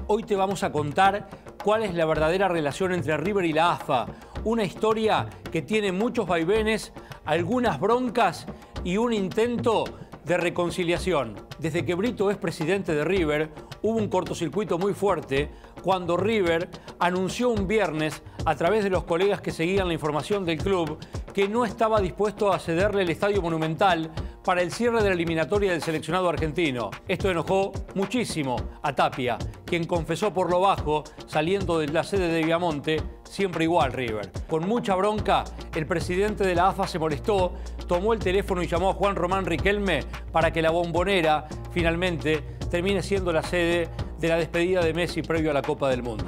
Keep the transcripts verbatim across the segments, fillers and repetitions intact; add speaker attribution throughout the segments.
Speaker 1: Hoy te vamos a contar cuál es la verdadera relación entre River y la A F A. Una historia que tiene muchos vaivenes, algunas broncas y un intento de reconciliación. Desde que Brito es presidente de River, hubo un cortocircuito muy fuerte cuando River anunció un viernes, a través de los colegas que seguían la información del club, que no estaba dispuesto a cederle el Estadio Monumental para el cierre de la eliminatoria del seleccionado argentino. Esto enojó muchísimo a Tapia, quien confesó por lo bajo, saliendo de la sede de Viamonte, siempre igual River. Con mucha bronca, el presidente de la A F A se molestó, tomó el teléfono y llamó a Juan Román Riquelme para que la Bombonera finalmente termine siendo la sede de la despedida de Messi previo a la Copa del Mundo.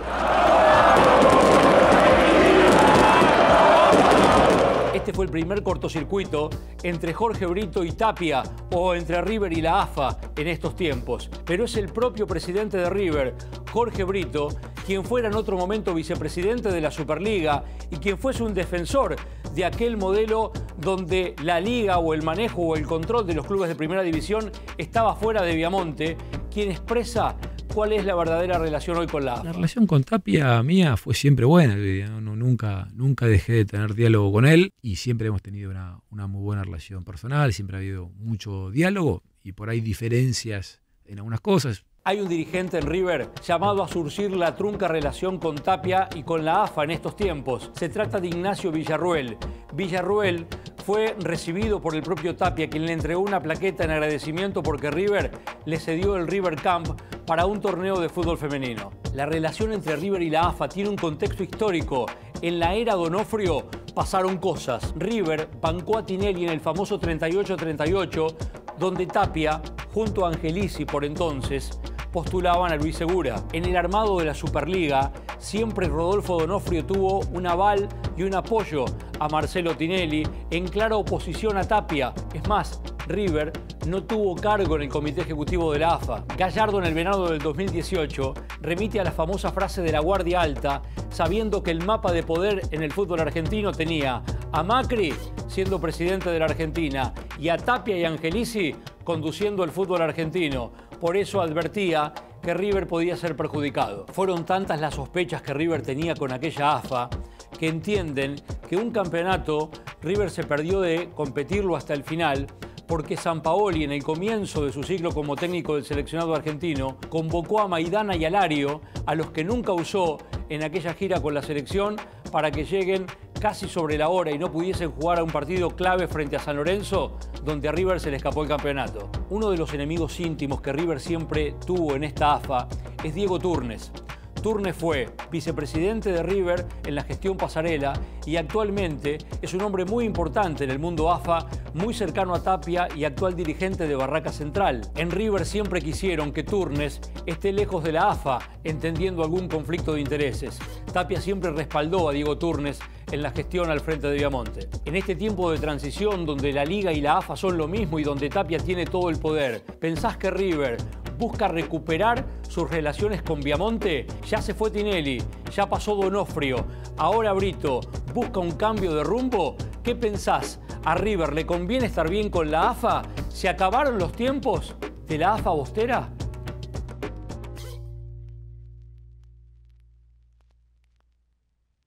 Speaker 1: Este fue el primer cortocircuito entre Jorge Brito y Tapia, o entre River y la A F A en estos tiempos. Pero es el propio presidente de River, Jorge Brito, quien fuera en otro momento vicepresidente de la Superliga y quien fuese un defensor de aquel modelo donde la liga o el manejo o el control de los clubes de primera división estaba fuera de Viamonte, quien expresa cuál es la verdadera relación hoy con la A F A.
Speaker 2: La relación con Tapia mía fue siempre buena. No, nunca, nunca dejé de tener diálogo con él y siempre hemos tenido una, una muy buena relación personal, siempre ha habido mucho diálogo y por ahí diferencias en algunas cosas.
Speaker 1: Hay un dirigente en River llamado a surcir la trunca relación con Tapia y con la A F A en estos tiempos. Se trata de Ignacio Villarruel. Villarruel fue recibido por el propio Tapia, quien le entregó una plaqueta en agradecimiento porque River le cedió el River Camp para un torneo de fútbol femenino. La relación entre River y la A F A tiene un contexto histórico. En la era Donofrio pasaron cosas. River bancó a Tinelli en el famoso treinta y ocho treinta y ocho, donde Tapia, junto a Angelici por entonces, postulaban a Luis Segura. En el armado de la Superliga, siempre Rodolfo Donofrio tuvo un aval y un apoyo a Marcelo Tinelli, en clara oposición a Tapia. Es más, River no tuvo cargo en el comité ejecutivo de la A F A. Gallardo, en el verano del dos mil dieciocho, remite a la famosa frase de la Guardia Alta, sabiendo que el mapa de poder en el fútbol argentino tenía a Macri siendo presidente de la Argentina y a Tapia y Angelici conduciendo el fútbol argentino. Por eso advertía que River podía ser perjudicado. Fueron tantas las sospechas que River tenía con aquella A F A que entienden que un campeonato River se perdió de competirlo hasta el final porque Sampaoli, en el comienzo de su ciclo como técnico del seleccionado argentino, convocó a Maidana y a Lario, a los que nunca usó en aquella gira con la selección, para que lleguen casi sobre la hora y no pudiesen jugar a un partido clave frente a San Lorenzo, donde a River se le escapó el campeonato. Uno de los enemigos íntimos que River siempre tuvo en esta A F A es Diego Turnes. Turnes fue vicepresidente de River en la gestión Pasarela y actualmente es un hombre muy importante en el mundo A F A, muy cercano a Tapia y actual dirigente de Barraca Central. En River siempre quisieron que Turnes esté lejos de la A F A, entendiendo algún conflicto de intereses. Tapia siempre respaldó a Diego Turnes en la gestión al frente de Viamonte. En este tiempo de transición, donde la Liga y la A F A son lo mismo y donde Tapia tiene todo el poder, ¿pensás que River busca recuperar sus relaciones con Viamonte? Ya se fue Tinelli, ya pasó Donofrio, ahora Brito, ¿busca un cambio de rumbo? ¿Qué pensás? ¿A River le conviene estar bien con la A F A? ¿Se acabaron los tiempos de la A F A bostera?